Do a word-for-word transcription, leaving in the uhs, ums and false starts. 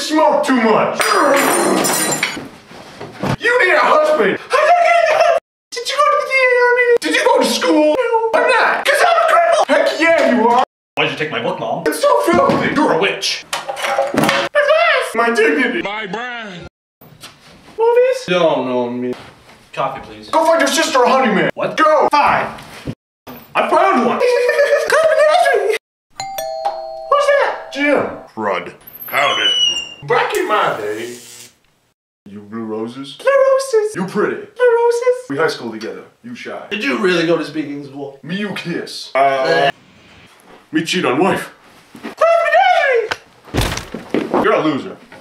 smoke too much. You need a husband. Did you go to the army? Did you go to school? No. I'm not. Cause I'm a cripple. Heck yeah, you are. Why'd you take my book, Mom? It's so filthy. You're a witch. My class. My dignity. My brand. Movies? Don't know me. Coffee, please. Go find your sister a honey man. What? Go. Fine. I found one. Go to Menagerie. Who's that? Jim. Crud. Howdy. Back in my day. You blue roses? Blue roses. You pretty. Blue roses. We high school together. You shy. Did you really go to speaking school? Me you kiss. Uh, me cheat on wife. Menagerie. You're a loser.